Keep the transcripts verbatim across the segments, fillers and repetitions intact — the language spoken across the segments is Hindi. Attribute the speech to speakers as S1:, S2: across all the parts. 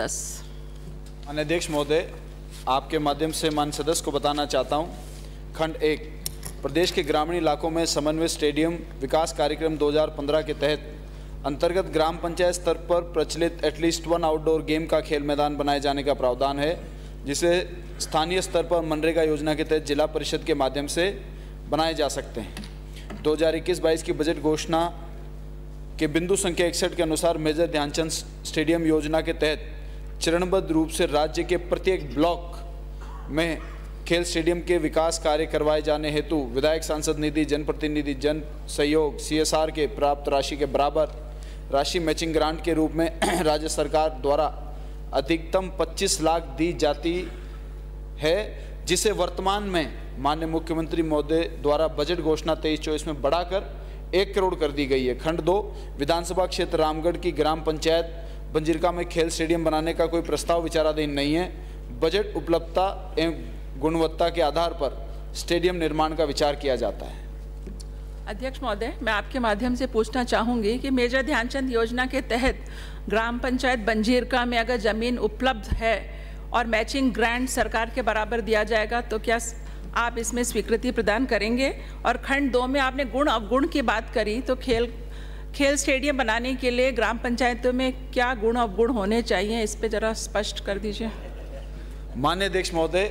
S1: दस।
S2: माननीय अध्यक्ष महोदय, आपके माध्यम से माननीय सदस्य को बताना चाहता हूं, खंड एक, प्रदेश के ग्रामीण इलाकों में समन्वय स्टेडियम विकास कार्यक्रम दो हज़ार पंद्रह के तहत अंतर्गत ग्राम पंचायत स्तर पर प्रचलित एटलीस्ट वन आउटडोर गेम का खेल मैदान बनाए जाने का प्रावधान है, जिसे स्थानीय स्तर पर मनरेगा योजना के तहत जिला परिषद के माध्यम से बनाए जा सकते हैं। दो हज़ार इक्कीस बाईस की बजट घोषणा के बिंदु संख्या इकसठ के अनुसार मेजर ध्यानचंद स्टेडियम योजना के तहत चरणबद्ध रूप से राज्य के प्रत्येक ब्लॉक में खेल स्टेडियम के विकास कार्य करवाए जाने हेतु विधायक सांसद निधि, जनप्रतिनिधि जन सहयोग, सीएसआर के प्राप्त राशि के बराबर राशि मैचिंग ग्रांट के रूप में राज्य सरकार द्वारा अधिकतम पच्चीस लाख दी जाती है, जिसे वर्तमान में माननीय मुख्यमंत्री महोदय द्वारा बजट घोषणा तेईस चौबीस में बढ़ाकर एक करोड़ कर दी गई है। खंड दो, विधानसभा क्षेत्र रामगढ़ की ग्राम पंचायत बंजीरका में खेल स्टेडियम बनाने का कोई प्रस्ताव विचाराधीन नहीं है। बजट उपलब्धता एवं गुणवत्ता के आधार पर स्टेडियम निर्माण का विचार किया जाता है।
S1: अध्यक्ष महोदय, मैं आपके माध्यम से पूछना चाहूँगी कि मेजर ध्यानचंद योजना के तहत ग्राम पंचायत बंजीरका में अगर ज़मीन उपलब्ध है और मैचिंग ग्रांट सरकार के बराबर दिया जाएगा तो क्या आप इसमें स्वीकृति प्रदान करेंगे? और खंड दो में आपने गुण अवगुण की बात करी, तो खेल खेल स्टेडियम बनाने के लिए ग्राम पंचायतों में क्या गुण अवगुण होने चाहिए, इस पर ज़रा स्पष्ट कर दीजिए।
S2: माननीय अध्यक्ष महोदय,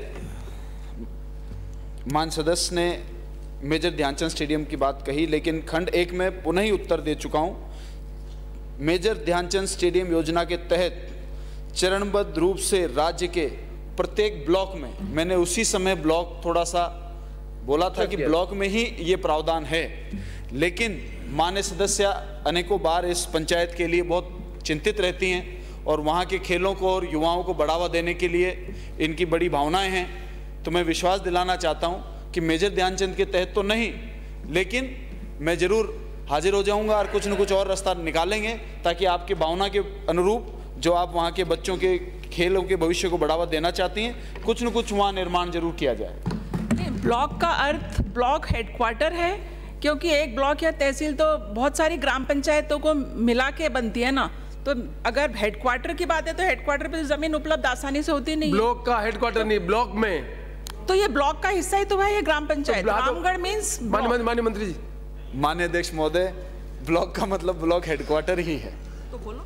S2: मान सदस्य ने मेजर ध्यानचंद स्टेडियम की बात कही, लेकिन खंड एक में पुनः ही उत्तर दे चुका हूं। मेजर ध्यानचंद स्टेडियम योजना के तहत चरणबद्ध रूप से राज्य के प्रत्येक ब्लॉक में, मैंने उसी समय ब्लॉक थोड़ा सा बोला था कि ब्लॉक में ही ये प्रावधान है, लेकिन मान्य सदस्य अनेकों बार इस पंचायत के लिए बहुत चिंतित रहती हैं और वहाँ के खेलों को और युवाओं को बढ़ावा देने के लिए इनकी बड़ी भावनाएं हैं। तो मैं विश्वास दिलाना चाहता हूँ कि मेजर ध्यानचंद के तहत तो नहीं, लेकिन मैं जरूर हाजिर हो जाऊँगा और कुछ न कुछ और रास्ता निकालेंगे ताकि आपकी भावना के अनुरूप जो आप वहाँ के बच्चों के खेलों के भविष्य को बढ़ावा देना चाहती हैं, कुछ न कुछ वहाँ निर्माण जरूर किया जाए।
S1: ब्लॉक का अर्थ ब्लॉक हेडक्वार्टर है, क्योंकि एक ब्लॉक या तहसील तो बहुत सारी ग्राम पंचायतों को मिला के बनती है ना, तो अगर हेडक्वार्टर की बात है तो हेडक्वार्टर पे जमीन उपलब्ध आसानी से होती नहीं।
S3: ब्लॉक का हेडक्वार्टर नहीं, ब्लॉक में
S1: तो ये ब्लॉक का हिस्सा ही तो है ये ग्राम पंचायत। तो रामगढ़ मींस
S3: माननीय मंत्री जी।
S2: माननीय अध्यक्ष महोदय, ब्लॉक का मतलब ब्लॉक हेडक्वार्टर ही है।
S1: तो बोलो,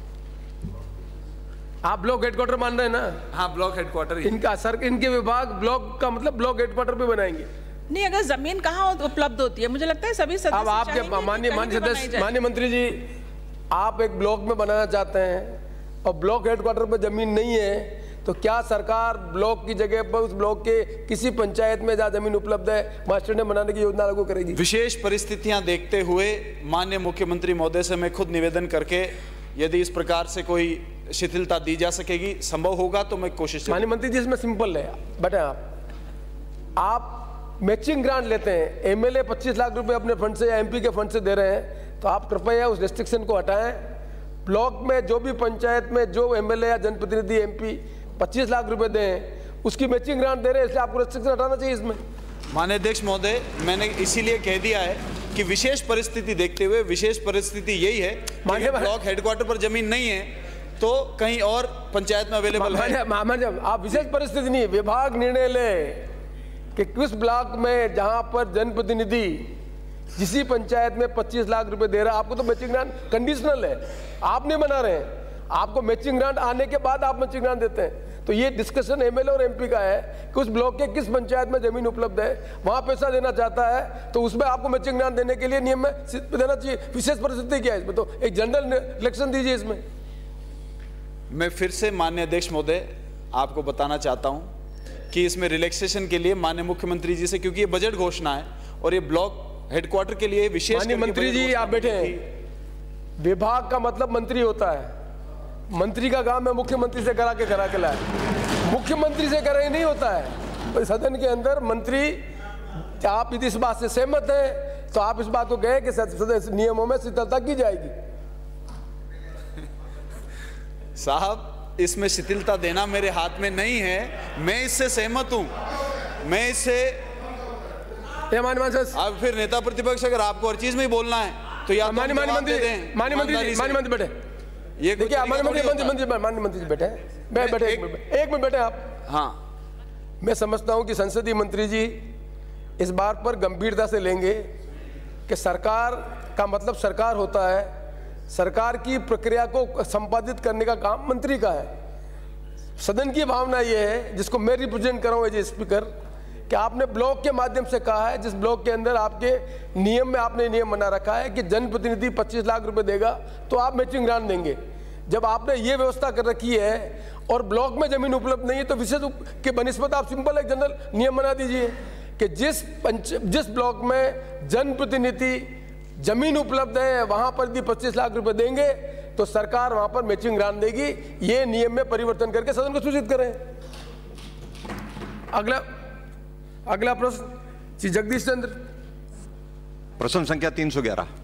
S3: आप ब्लॉक हेडक्वार्टर मान रहे हैं ना?
S2: हाँ, ब्लॉक हेडक्वार्टर ही।
S3: इनका सर, इनके विभाग ब्लॉक का मतलब ब्लॉक हेडक्वार्टर पे बनाएंगे।
S1: नहीं, अगर जमीन कहाँ उपलब्ध होती है, मुझे लगता है सभी सदस्य।
S3: अब आपके माननीय माननीय सदस्य, माननीय मंत्री जी, आप एक ब्लॉक में बनाना चाहते हैं और ब्लॉक हेडक्वार्टर पे जमीन नहीं है, तो क्या सरकार ब्लॉक की जगह पर उस ब्लॉक के किसी पंचायत में जहाँ जमीन उपलब्ध है वहाँ स्टेडियम बनाने की योजना लागू करेगी?
S2: विशेष परिस्थितियां देखते हुए माननीय मुख्यमंत्री महोदय से मैं खुद निवेदन करके यदि इस प्रकार से कोई शिथिलता दी जा सकेगी, संभव होगा तो मैं कोशिश।
S3: माननीय मंत्री जी, इसमें सिंपल है बेटा, आप आप मैचिंग ग्रांट लेते हैं, एमएलए पच्चीस लाख रुपए अपने फंड से या एमपी के फंड से दे रहे हैं, तो आप कृपया उस रेस्ट्रिक्शन को हटाएं। ब्लॉक में जो भी पंचायत में जो एमएलए या जनप्रतिनिधि एमपी पच्चीस लाख रुपए दें, उसकी मैचिंग ग्रांट दे रहे हैं, इसलिए आपको रेस्ट्रिक्शन हटाना चाहिए इसमें।
S2: माननीय अध्यक्ष महोदय, मैंने इसीलिए कह दिया है कि विशेष परिस्थिति देखते हुए, विशेष परिस्थिति यही है कि ब्लॉक हेडक्वार्टर पर जमीन नहीं है तो कहीं और पंचायत में अवेलेबल है।
S3: आप विशेष परिस्थिति नहीं, विभाग निर्णय ले कि किस ब्लॉक में जहां पर जनप्रतिनिधि जिसी पंचायत में पच्चीस लाख रुपए दे रहा है, आपको तो मैचिंग ग्रांट कंडीशनल है, आप नहीं बना रहे हैं, आपको मैचिंग ग्रांट आने के बाद आप मैचिंग ग्रांट देते हैं। तो ये डिस्कशन एमएलए और एमपी का है कि उस ब्लॉक के किस पंचायत में जमीन उपलब्ध है, वहां पैसा देना चाहता है, तो उसमें आपको मैचिंग ग्रांट देने के लिए नियम में देना चाहिए। विशेष परिस्थिति क्या है इसमें? तो एक जनरल इलेक्शन दीजिए इसमें।
S2: मैं फिर से माननीय अध्यक्ष महोदय आपको बताना चाहता हूं कि इसमें रिलैक्सेशन के लिए माननीय मुख्यमंत्री जी से, क्योंकि ये बजट घोषणा है और ये ब्लॉक हेडक्वार्टर के लिए विशेष।
S3: माननीय मंत्री जी, आप बैठे हैं, विभाग का मतलब मंत्री होता है, मंत्री का काम है मुख्यमंत्री से करा के करा के लाए, मुख्यमंत्री से करा नहीं होता है। सदन के अंदर मंत्री, आप यदि इस बात से सहमत हैं तो आप इस बात को कहें कि नियमों में शिथिलता की जाएगी।
S2: साहब, इसमें शिथिलता देना मेरे हाथ में नहीं है, मैं इससे सहमत हूं, मैं इससे। अब फिर नेता प्रतिपक्ष, अगर आपको हर चीज में ही बोलना है तो या
S3: माननीय मंत्री, माननीय मंत्री, माननीय मंत्री बैठे,
S2: ये
S3: देखिए माननीय मंत्री मंत्री मंत्री माननीय मंत्री जी बैठे हैं, मैं बैठे एक मिनट एक मिनट बैठे आप।
S2: हाँ,
S3: मैं समझता हूं कि संसदीय मंत्री जी इस बात पर गंभीरता से लेंगे कि सरकार का मतलब सरकार होता है, सरकार की प्रक्रिया को संपादित करने का काम मंत्री का है। सदन की भावना यह है, जिसको मैं रिप्रेजेंट कर रहा हूं एज स्पीकर, कि आपने ब्लॉक के माध्यम से कहा है, जिस ब्लॉक के अंदर आपके नियम में आपने नियम बना रखा है कि जनप्रतिनिधि पच्चीस लाख रुपए देगा तो आप मैचिंग ग्रांट देंगे। जब आपने ये व्यवस्था कर रखी है और ब्लॉक में जमीन उपलब्ध नहीं है तो विशेष के बनिस्पत आप सिंपल एक जनरल नियम बना दीजिए कि जिस पंच जिस ब्लॉक में जनप्रतिनिधि जमीन उपलब्ध है वहां पर भी पच्चीस लाख रुपए देंगे तो सरकार वहां पर मैचिंग ग्रांट देगी। ये नियम में परिवर्तन करके सदन को सूचित करें। अगला अगला प्रश्न श्री जगदीश चंद्र।
S4: प्रश्न संख्या तीन सौ ग्यारह।